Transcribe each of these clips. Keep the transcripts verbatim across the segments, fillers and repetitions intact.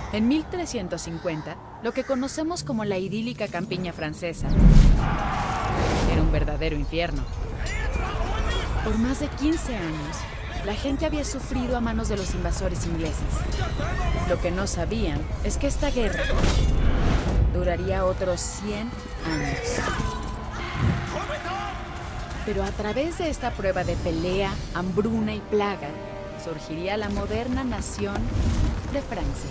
En mil trescientos cincuenta, lo que conocemos como la idílica campiña francesa era un verdadero infierno. Por más de quince años, la gente había sufrido a manos de los invasores ingleses. Lo que no sabían es que esta guerra duraría otros cien años. Pero a través de esta prueba de pelea, hambruna y plaga, surgiría la moderna nación de Francia.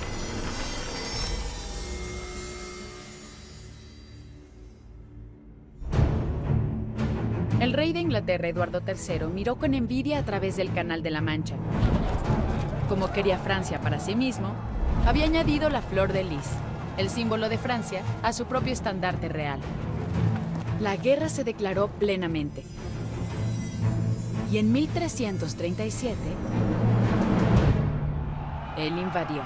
El rey de Inglaterra, Eduardo tercero, miró con envidia a través del Canal de la Mancha. Como quería Francia para sí mismo, había añadido la flor de lis, el símbolo de Francia, a su propio estandarte real. La guerra se declaró plenamente. Y en mil trescientos treinta y siete, él invadió.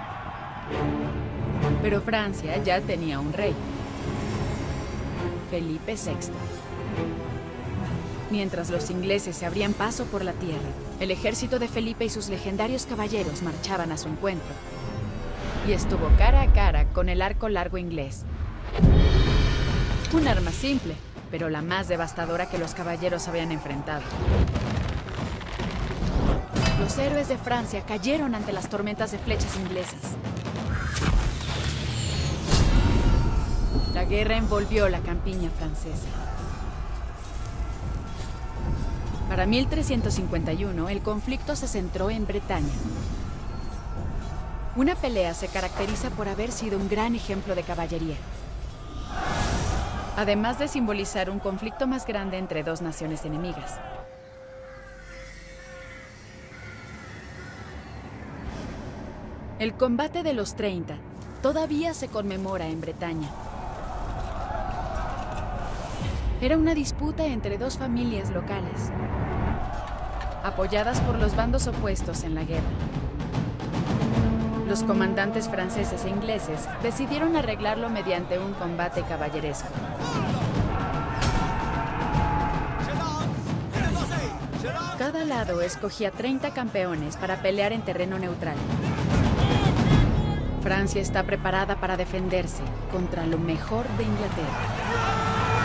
Pero Francia ya tenía un rey, Felipe sexto. Mientras los ingleses se abrían paso por la tierra, el ejército de Felipe y sus legendarios caballeros marchaban a su encuentro. Y estuvo cara a cara con el arco largo inglés. Un arma simple, pero la más devastadora que los caballeros habían enfrentado. Los héroes de Francia cayeron ante las tormentas de flechas inglesas. La guerra envolvió la campiña francesa. Para mil trescientos cincuenta y uno, el conflicto se centró en Bretaña. Una pelea se caracteriza por haber sido un gran ejemplo de caballería, además de simbolizar un conflicto más grande entre dos naciones enemigas. El combate de los treinta todavía se conmemora en Bretaña. Era una disputa entre dos familias locales, apoyadas por los bandos opuestos en la guerra. Los comandantes franceses e ingleses decidieron arreglarlo mediante un combate caballeresco. Cada lado escogía treinta campeones para pelear en terreno neutral. Francia está preparada para defenderse contra lo mejor de Inglaterra.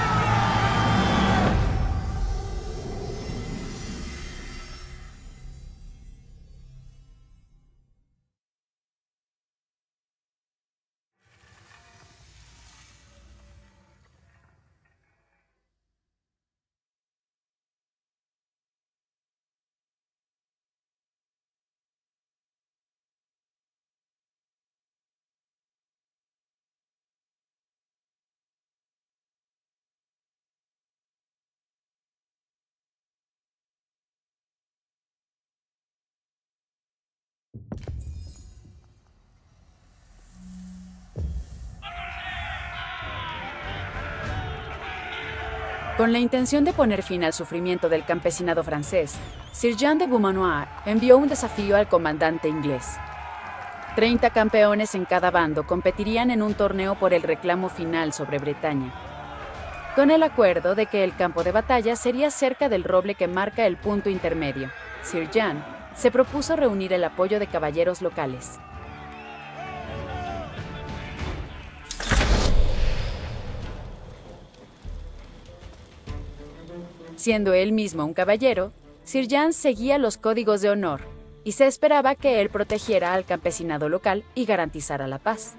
Con la intención de poner fin al sufrimiento del campesinado francés, Sir John de Beaumanoir envió un desafío al comandante inglés. Treinta campeones en cada bando competirían en un torneo por el reclamo final sobre Bretaña, con el acuerdo de que el campo de batalla sería cerca del roble que marca el punto intermedio. Sir John se propuso reunir el apoyo de caballeros locales. Siendo él mismo un caballero, Sir John seguía los códigos de honor y se esperaba que él protegiera al campesinado local y garantizara la paz.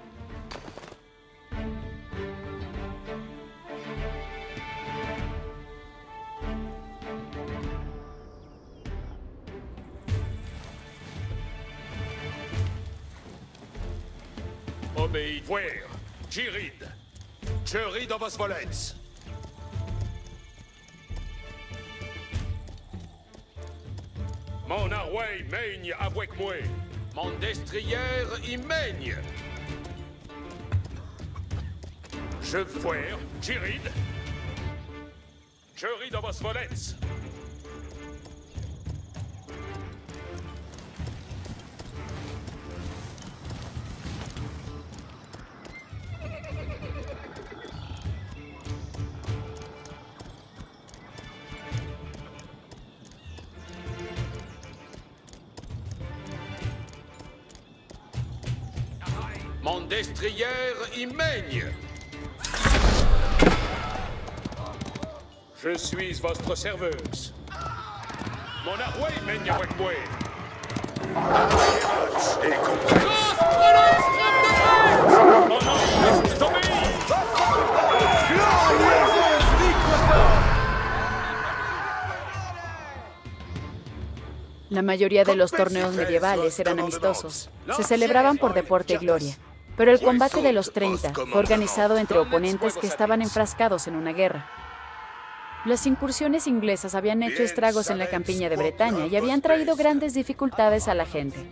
Obéid, voir, Jirid, Cherid dans vos volets. Mon arway maigne avec moi, mon destrière y maigne. Je voir, Jirid, Cherid dans vos volets. Mon destrier y mègne. Je suis votre serveuse. Mon arway mègne avec moi. Et compris. Oh non, laisse tomber. La mayoría de los torneos medievales eran amistosos. Se celebraban por deporte y gloria. Pero el combate de los treinta fue organizado entre oponentes que estaban enfrascados en una guerra. Las incursiones inglesas habían hecho estragos en la campiña de Bretaña y habían traído grandes dificultades a la gente.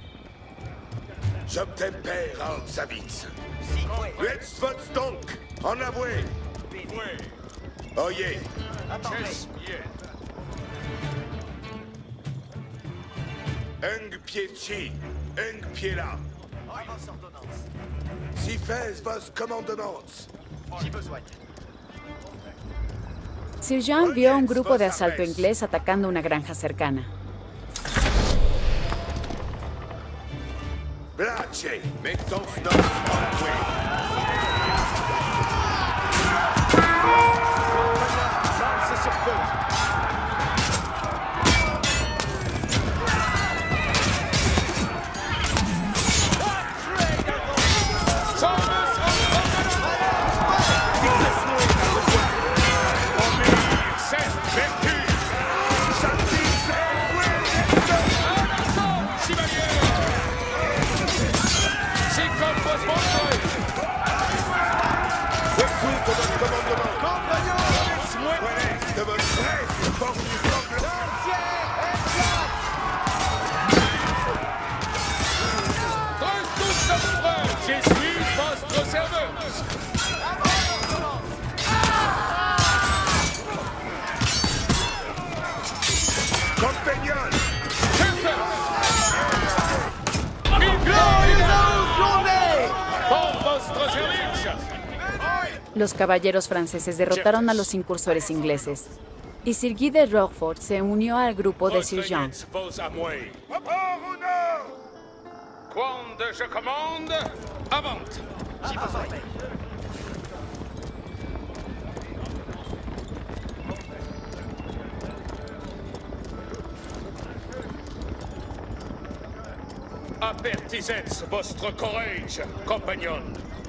Oye. Un pied ci, un pied là. Si faites vos commandements. Sir John vio a un grupo de asalto inglés atacando una granja cercana. Blache, mettons nos en Los caballeros franceses derrotaron a los incursores ingleses, y Sir Guy de Rochefort se unió al grupo de Sir John. Quand je commande, avant. Avertissez votre courage, compagnon.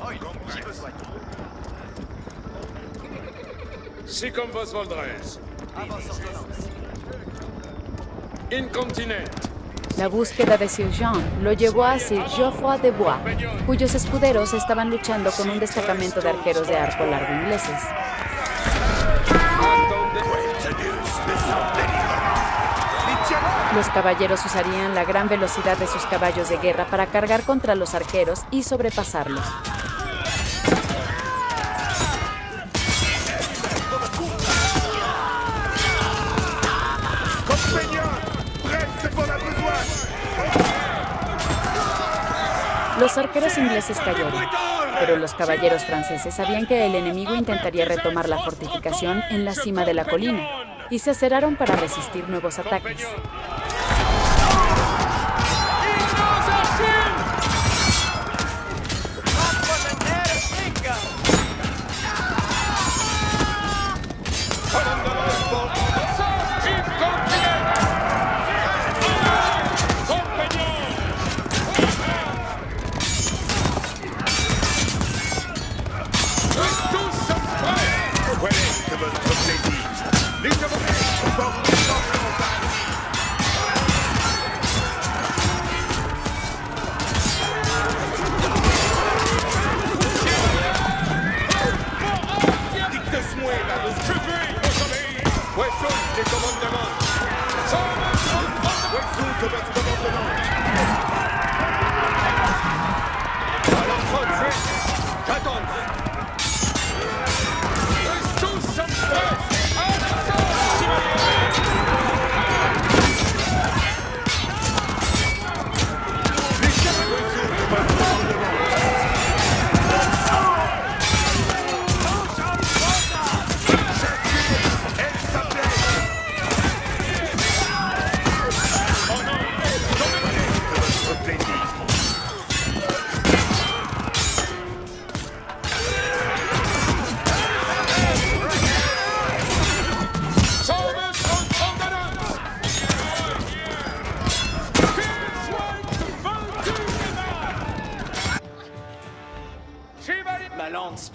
Si comme vos voldrez. Incontinent. La búsqueda de Sir John lo llevó a Sir Geoffroy de Bois, cuyos escuderos estaban luchando con un destacamento de arqueros de arco largo ingleses. Los caballeros usarían la gran velocidad de sus caballos de guerra para cargar contra los arqueros y sobrepasarlos. Los arqueros ingleses cayeron, pero los caballeros franceses sabían que el enemigo intentaría retomar la fortificación en la cima de la colina, y se acercaron para resistir nuevos ataques.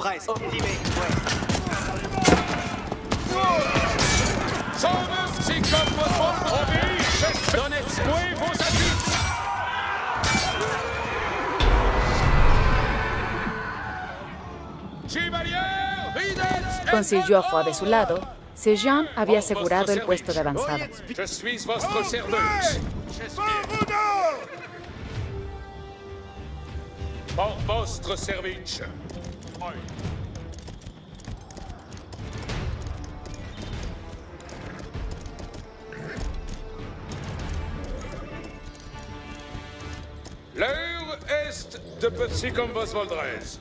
Presque. Optimé, ouais. Sauve, si comme votre obéit, Donetsk, oui, vos assises. Chevalier, Vidette, Con Sir Geoffroy de su lado, Sir Jean había asegurado el puesto de avanzada. Je suis votre serveuse. Por vostre service. L'heure est de petit comme vos voldrez.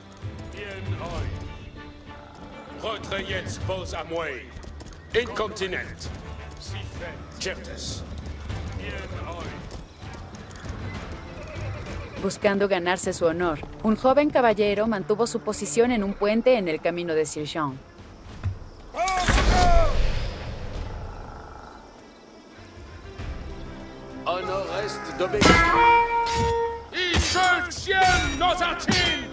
Retrayez vos amouilles. Incontinent. Certes. Buscando ganarse su honor, un joven caballero mantuvo su posición en un puente en el camino de Sir Jean. Honor est d'obéir. Il se tient nos attentes.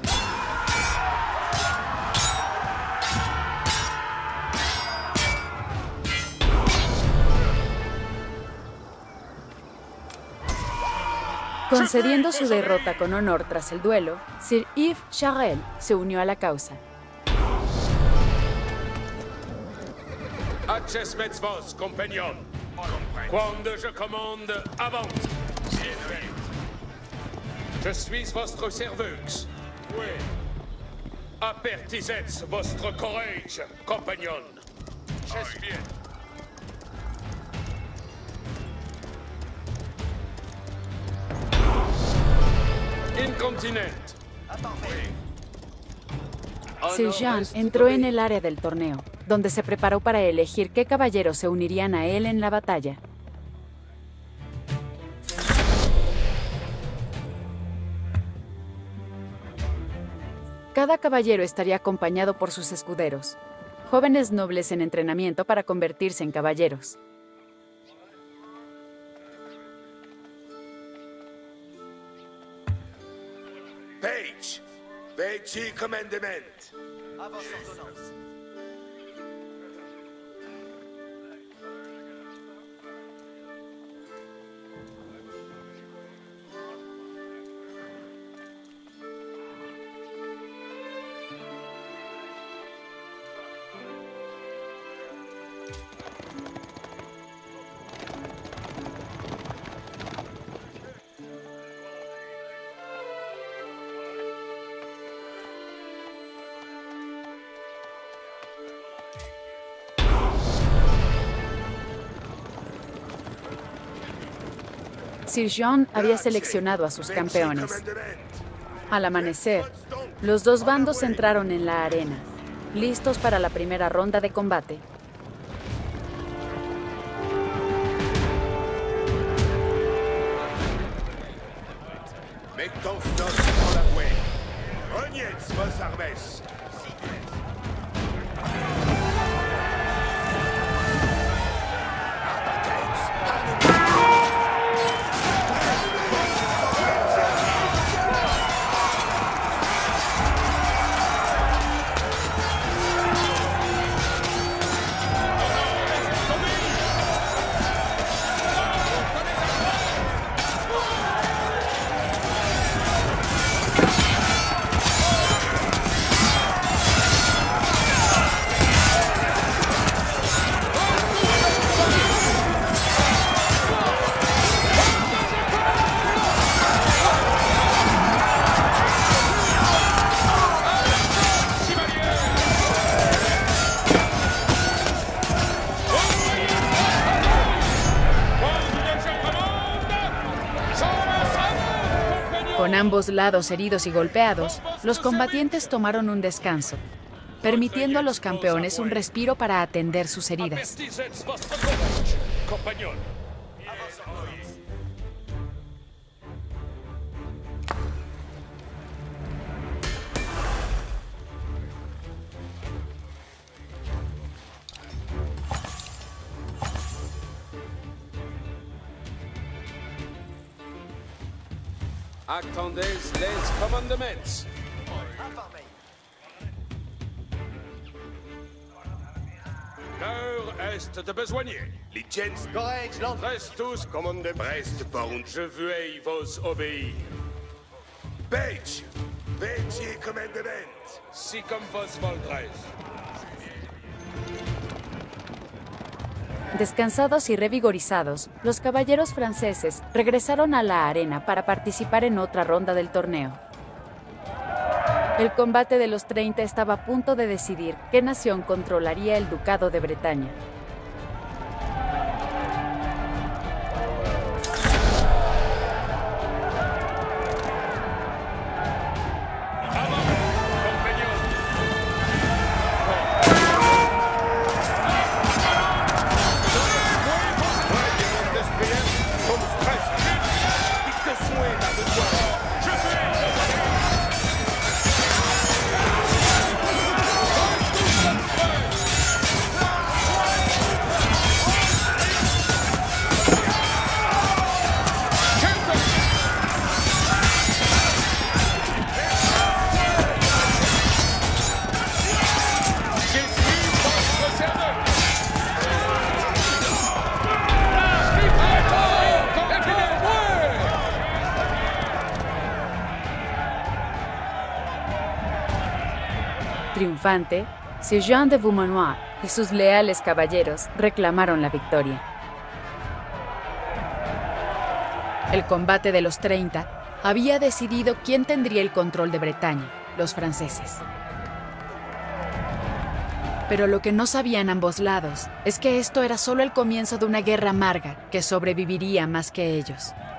Concediendo su derrota con honor tras el duelo, Sir Yves Charel se unió a la causa. Acces mets vos, compagnon. Quando je commande, avance. Je suis votre serveuse. Oui. Apertisez votre courage, compagnon. J'espère bien. Incontinent. Sir Jean entró en el área del torneo, donde se preparó para elegir qué caballeros se unirían a él en la batalla. Cada caballero estaría acompañado por sus escuderos, jóvenes nobles en entrenamiento para convertirse en caballeros. Page, veci commandement. À votre ordonnance. Sir Jean había seleccionado a sus campeones. Al amanecer, los dos bandos entraron en la arena, listos para la primera ronda de combate. Mettons nos dans la bouée. Regnez vos armes. Con ambos lados heridos y golpeados, los combatientes tomaron un descanso, permitiendo a los campeones un respiro para atender sus heridas. Apertisez votre courage, compagnon. Attendez les commandements. Brest de besoigner. Licenz Correct, Land. Reste tous commandez Brest Pound. Je veux vos obéir. Page. Page commandement. Si comme vos voldres. Descansados y revigorizados, los caballeros franceses regresaron a la arena para participar en otra ronda del torneo. El combate de los treinta estaba a punto de decidir qué nación controlaría el Ducado de Bretaña. Triunfante, Sir John de Beaumanoir y sus leales caballeros reclamaron la victoria. El combate de los treinta había decidido quién tendría el control de Bretaña, los franceses. Pero lo que no sabían ambos lados es que esto era solo el comienzo de una guerra amarga que sobreviviría más que ellos.